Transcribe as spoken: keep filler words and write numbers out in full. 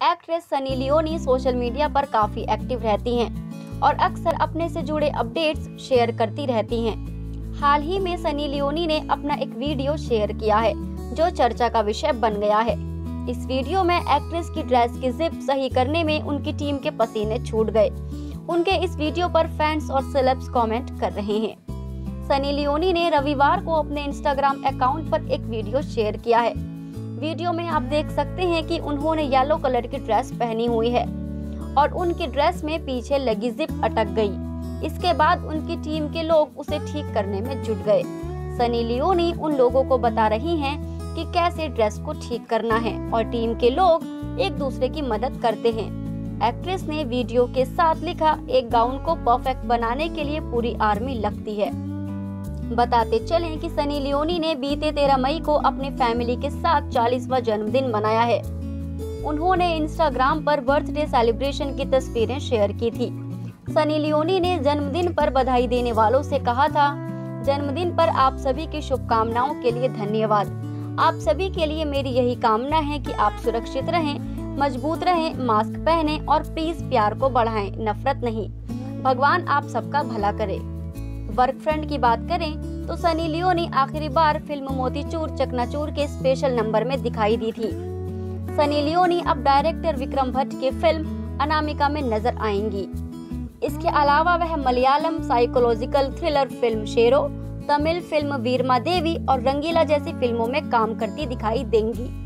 Actress Sunny Leone social media पर काफी active रहती हैं और अक्सर अपने से जुड़े अपडेट्स शेयर करती रहती हैं। हाल ही में सनी लियोनी ने अपना एक वीडियो शेयर किया है जो चर्चा का विषय बन गया है। इस वीडियो में एक्ट्रेस की ड्रेस की जिप सही करने में उनकी टीम के पसीने छूट गए। उनके इस वीडियो पर फैंस और सेलेब्स कमेंट कर रहे हैं। सनी लियोनी ने रविवार को अपने इंस्टाग्राम अकाउंट पर एक वीडियो शेयर किया है। वीडियो में आप देख सकते हैं कि उन्होंने येलो कलर की ड्रेस पहनी हुई है और उनकी ड्रेस में पीछे लगी जिप अटक गई। इसके बाद उनकी टीम के लोग उसे ठीक करने में जुट गए। सनी लियोनी उन लोगों को बता रही हैं कि कैसे ड्रेस को ठीक करना है और टीम के लोग एक दूसरे की मदद करते हैं। एक्ट्रेस ने वीडियो के साथ लिखा, एक गाउन को परफेक्ट बनाने के लिए पूरी आर्मी लगती है। बताते चलें कि सनी लियोनी ने बीते तेरह मई को अपने फैमिली के साथ चालीसवां जन्मदिन मनाया है। उन्होंने इंस्टाग्राम पर बर्थडे सेलिब्रेशन की तस्वीरें शेयर की थी। सनी लियोनी ने जन्मदिन पर बधाई देने वालों से कहा था, जन्मदिन पर आप सभी की शुभकामनाओं के लिए धन्यवाद। आप सभी के लिए मेरी यही कामना है कि आप सुरक्षित रहें, मजबूत रहें, मास्क पहनें और प्लीज प्यार को बढ़ाएं, नफरत नहीं। भगवान आप सबका भला करे। वर्क फ्रंट की बात करें तो सनी लियोनी आखिरी बार फिल्म मोतीचूर चकनाचूर के स्पेशल नंबर में दिखाई दी थी। सनी लियोनी अब डायरेक्टर विक्रम भट्ट के फिल्म अनामिका में नजर आएंगी। इसके अलावा वह मलयालम साइकोलॉजिकल थ्रिलर फिल्म शेरो, तमिल फिल्म वीरमा देवी और रंगीला जैसी फिल्मों में काम करती दिखाई देंगी।